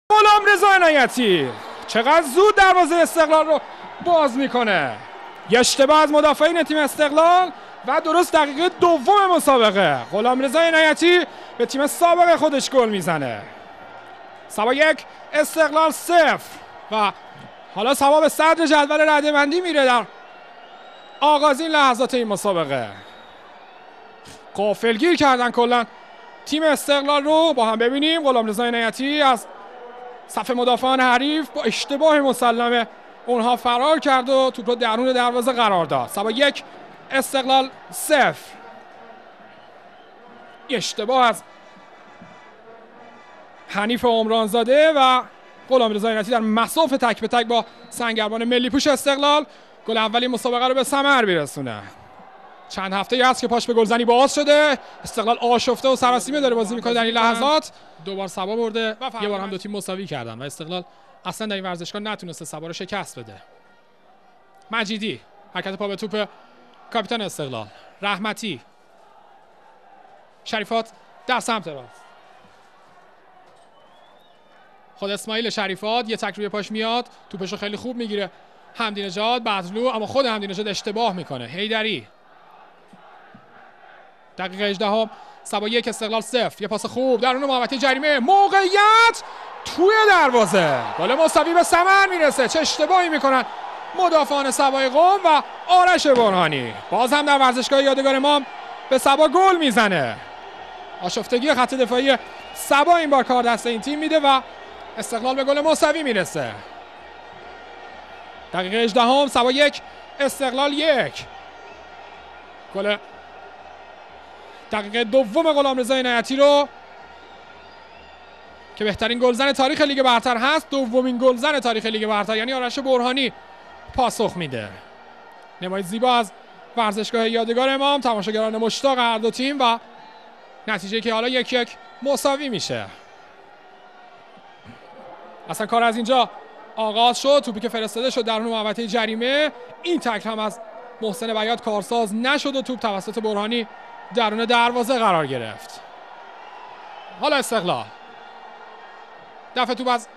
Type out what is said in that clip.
غلامرضا عنایتی چقدر زود دروازه استقلال رو باز میکنه. یه اشتباه از مدافعین تیم استقلال و درست دقیقه دوم مسابقه غلامرضا عنایتی به تیم سابق خودش گل میزنه. سبا 1 استقلال 0 و حالا سبا به صدر جدول رده‌بندی میره در آغازین لحظات این مسابقه. غافلگیر کردن کلا تیم استقلال رو. با هم ببینیم غلامرضا عنایتی از صف مدافعان حریف با اشتباه مسلم اونها فرار کرد و توپ رو درون دروازه قرار داد. سبا 1 استقلال 0. اشتباه از حنیف عمرانزاده و غلامرضا عنایتی در مصاف تک به تک با سنگربان ملی پوش استقلال گل اولی مسابقه رو به ثمر میرسونه. چند هفته هست که پاش به گلزنی باز شده. استقلال آشفته و سراسیمه داره بازی میکنه در این لحظات. دوبار سبا برده، یه بار هم دو تیم مساوی کردن و استقلال اصلا در این ورزشگاه نتونسته سبا رو شکست بده. مجیدی حرکت پا به توپ کاپیتان استقلال. رحمتی، شریفات در سمت راست، خود اسماعیل شریفات یه تک روی پاش میاد، توپش رو خیلی خوب میگیره حمدی نژاد بدلو، اما خود حمدی نژاد اشتباه میکنه. حیدری دقیقه 18 سبا 1 استقلال 0. یه پاس خوب درون محوطه جریمه، موقعیت توی دروازه، گل مساوی به ثمر میرسه. چه اشتباهی میکنن مدافعان سبای قم و آرش برهانی. باز هم در ورزشگاه یادگار امام به سبا گل میزنه. آشفتگی خط دفاعی سبا این بار کار دست این تیم میده و استقلال به گل مساوی میرسه. دقیقه 18 سبا 1 استقلال 1. گل دقیقه دوم غلامرضا عنایتی رو که بهترین گلزن تاریخ لیگ برتر هست، دومین گلزن تاریخ لیگ برتر یعنی آرش برهانی پاسخ میده. نمای زیبا از ورزشگاه یادگار امام، تماشاگران مشتاق هر دو تیم و نتیجه که حالا 1-1 مساوی میشه. اصلا کار از اینجا آغاز شد. توپی که فرستاده شد درون محوطه جریمه، این تکل هم از محسن بیات کارساز نشد و توپ توسط برهانی درون دروازه قرار گرفت. حالا استقلال دفع توپ از